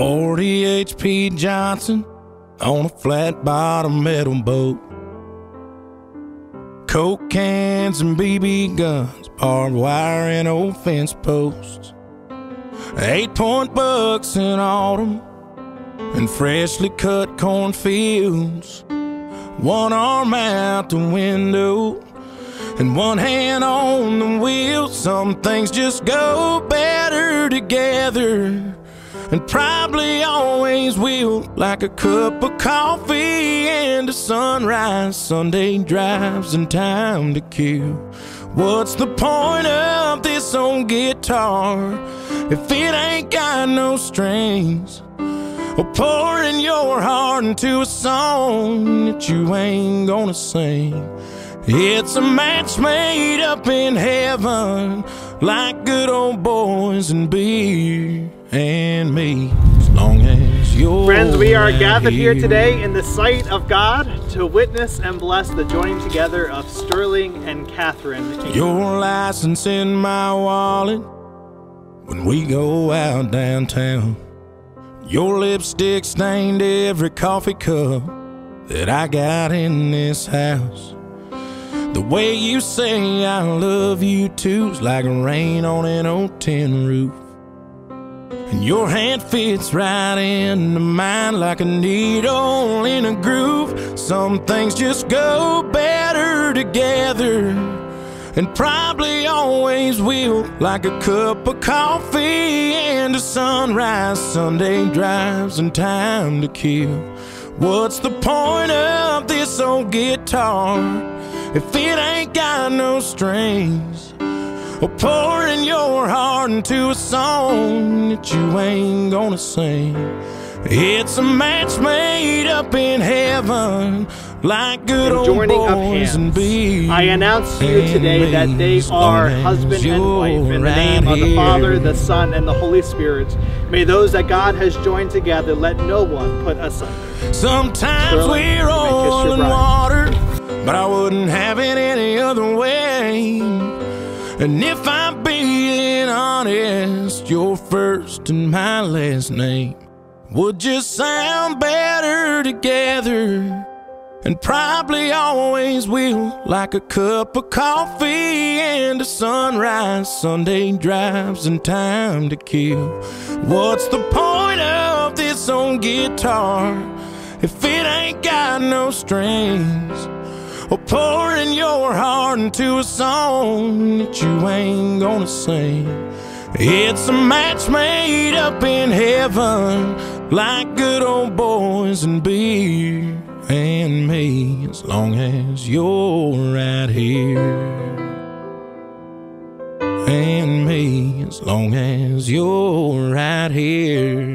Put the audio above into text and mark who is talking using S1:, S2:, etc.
S1: 40 H.P. Johnson on a flat bottom metal boat. Coke cans and BB guns, barbed wire and old fence posts. 8-point bucks in autumn and freshly cut cornfields. One arm out the window and one hand on the wheel. Some things just go better together, and probably always will, like a cup of coffee and a sunrise, Sunday drives and time to kill. What's the point of this old guitar if it ain't got no strings? Or pouring your heart into a song that you ain't gonna sing. It's a match made up in heaven, like good old boys and beer and me, as long as you're
S2: Friends, we are gathered here today in the sight of God to witness and bless the joining together of Sterling and Catherine.
S1: Your license in my wallet when we go out downtown. Your lipstick stained every coffee cup that I got in this house. The way you say I love you too's like rain on an old tin roof. And your hand fits right into mine like a needle in a groove. Some things just go better together, and probably always will, like a cup of coffee and a sunrise, Sunday drives and time to kill. What's the point of this old guitar if it ain't got no strings? Or pouring your heart into a song that you ain't gonna sing. It's a match made up in heaven, like good old boys and beer.
S2: I announce to you today that they are husband and wife in the name of the Father, the Son, and the Holy Spirit. May those that God has joined together let no one put asunder.
S1: Sometimes we're oil and water, but I wouldn't have it any other way. And if I'm being honest, your first and my last name would just sound better together, and probably always will, like a cup of coffee and a sunrise, Sunday drives and time to kill. What's the point of this old guitar if it ain't got no strings? Or pouring your heart into a song that you ain't gonna sing. It's a match made up in heaven, like good old boys and beer and me, as long as you're right here. And me, as long as you're right here.